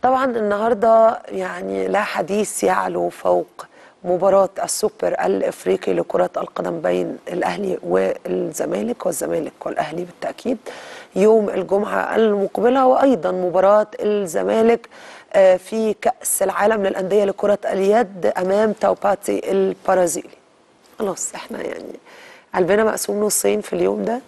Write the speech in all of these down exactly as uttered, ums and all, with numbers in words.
طبعا النهارده يعني لا حديث يعلو فوق مباراة السوبر الافريقي لكرة القدم بين الاهلي والزمالك والزمالك والاهلي بالتأكيد يوم الجمعة المقبلة، وايضا مباراة الزمالك في كأس العالم للأندية لكرة اليد امام تاوباتي البرازيلي. خلاص احنا يعني قلبنا مقسوم نصين في اليوم ده.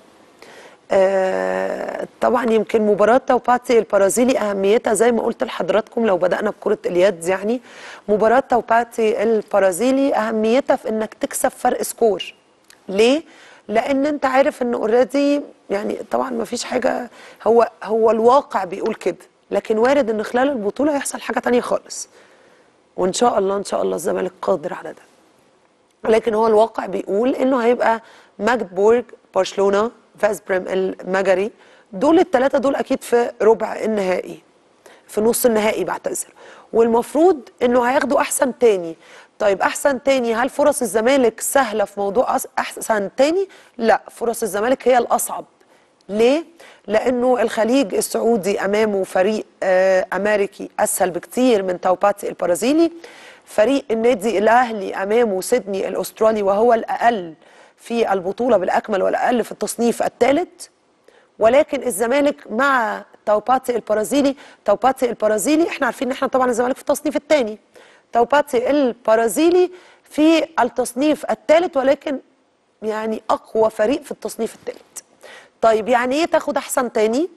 آه طبعا يمكن مباراة تاوباتي البرازيلي أهميتها زي ما قلت لحضراتكم لو بدأنا بكرة اليد، يعني مباراة تاوباتي البرازيلي أهميتها في إنك تكسب فرق سكور. ليه؟ لأن أنت عارف إن اوريدي يعني طبعا ما فيش حاجة، هو هو الواقع بيقول كده، لكن وارد إن خلال البطولة يحصل حاجة تانية خالص، وإن شاء الله إن شاء الله الزمالك قادر على ده. لكن هو الواقع بيقول إنه هيبقى ماجدبورج، برشلونة، فاسبريم المجري، دول الثلاثه دول اكيد في ربع النهائي، في نص النهائي بعتذر، والمفروض انه هياخدوا احسن تاني. طيب احسن تاني، هل فرص الزمالك سهله في موضوع احسن تاني؟ لا، فرص الزمالك هي الاصعب. ليه؟ لانه الخليج السعودي امامه فريق آه امريكي اسهل بكتير من تاوباتي البرازيلي. فريق النادي الاهلي امامه سيدني الاسترالي وهو الاقل في البطولة بالأكمل والأقل في التصنيف الثالث. ولكن الزمالك مع تاوباتي البرازيلي، تاوباتي البرازيلي احنا عارفين ان احنا طبعا الزمالك في التصنيف الثاني، تاوباتي البرازيلي في التصنيف الثالث، ولكن يعني أقوى فريق في التصنيف الثالث. طيب يعني ايه تاخد أحسن تاني؟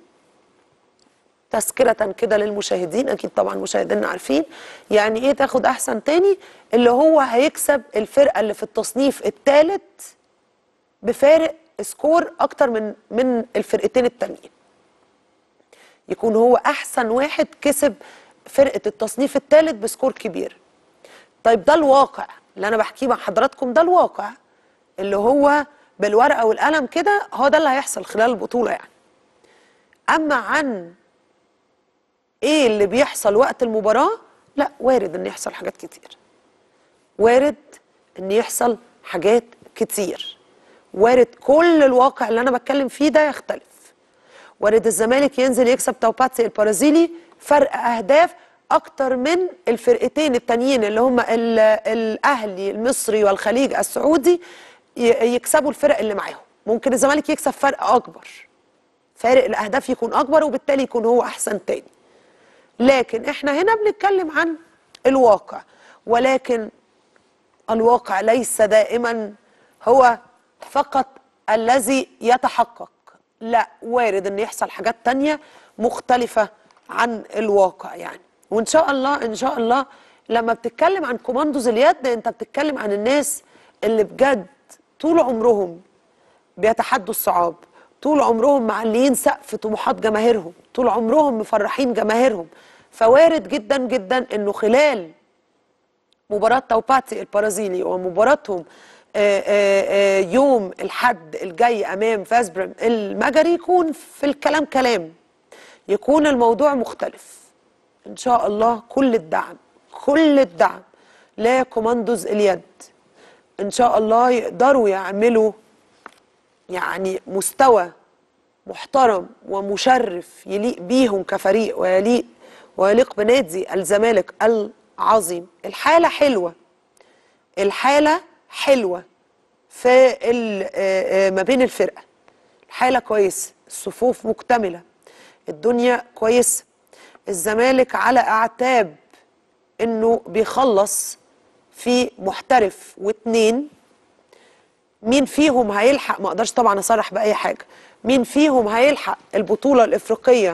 تذكرة كده للمشاهدين، أكيد طبعا مشاهدينا عارفين يعني ايه تاخد أحسن تاني، اللي هو هيكسب الفرقة اللي في التصنيف الثالث بفارق سكور اكتر من من الفرقتين التانيين، يكون هو احسن واحد كسب فرقه التصنيف الثالث بسكور كبير. طيب ده الواقع اللي انا بحكيه مع حضراتكم، ده الواقع اللي هو بالورقه والقلم كده، هو ده اللي هيحصل خلال البطوله يعني. اما عن ايه اللي بيحصل وقت المباراه، لا، وارد ان يحصل حاجات كتير، وارد ان يحصل حاجات كتير، وارد كل الواقع اللي انا بتكلم فيه ده يختلف. وارد الزمالك ينزل يكسب تاوباتي البرازيلي فرق اهداف اكتر من الفرقتين التانيين اللي هم الاهلي المصري والخليج السعودي يكسبوا الفرق اللي معاهم. ممكن الزمالك يكسب فرق اكبر، فارق الاهداف يكون اكبر، وبالتالي يكون هو احسن تاني. لكن احنا هنا بنتكلم عن الواقع، ولكن الواقع ليس دائما هو فقط الذي يتحقق، لا، وارد ان يحصل حاجات تانية مختلفة عن الواقع يعني. وان شاء الله ان شاء الله لما بتتكلم عن كوماندوز اليد انت بتتكلم عن الناس اللي بجد طول عمرهم بيتحدوا الصعاب، طول عمرهم معليين سقف طموحات جماهيرهم، طول عمرهم مفرحين جماهيرهم. فوارد جدا جدا انه خلال مباراة تاوباتي البرازيلي ومباراتهم آآ آآ يوم الحد الجاي امام فاسبريم المجري يكون في الكلام كلام، يكون الموضوع مختلف ان شاء الله. كل الدعم كل الدعم لكوماندوز اليد، ان شاء الله يقدروا يعملوا يعني مستوى محترم ومشرف يليق بيهم كفريق ويليق ويليق بنادي الزمالك العظيم. الحالة حلوة، الحالة حلوة في ما بين الفرقة، الحالة كويسة، الصفوف مكتملة، الدنيا كويسة. الزمالك على اعتاب انه بيخلص في محترف واتنين، مين فيهم هيلحق؟ ما اقدرش طبعا اصرح باي حاجة، مين فيهم هيلحق البطولة الافريقية،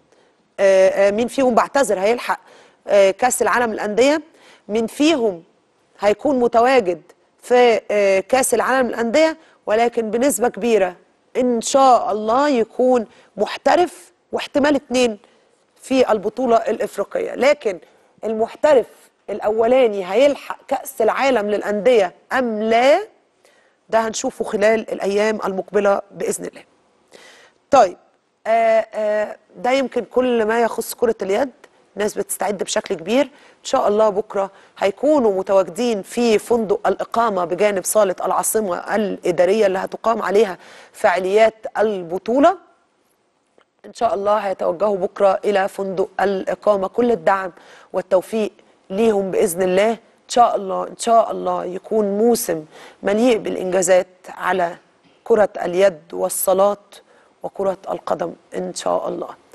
مين فيهم بعتذر هيلحق كاس العالم للأندية، مين فيهم هيكون متواجد في كاس العالم للأندية، ولكن بنسبة كبيرة إن شاء الله يكون محترف، واحتمال اتنين في البطولة الإفريقية. لكن المحترف الأولاني هيلحق كأس العالم للأندية أم لا، ده هنشوفه خلال الأيام المقبلة بإذن الله. طيب آآ آآ ده يمكن كل ما يخص كرة اليد. الناس بتستعد بشكل كبير، ان شاء الله بكره هيكونوا متواجدين في فندق الاقامه بجانب صاله العاصمه الاداريه اللي هتقام عليها فعاليات البطوله. ان شاء الله هيتوجهوا بكره الى فندق الاقامه. كل الدعم والتوفيق ليهم باذن الله. ان شاء الله ان شاء الله يكون موسم مليء بالانجازات على كره اليد والصالات وكره القدم ان شاء الله.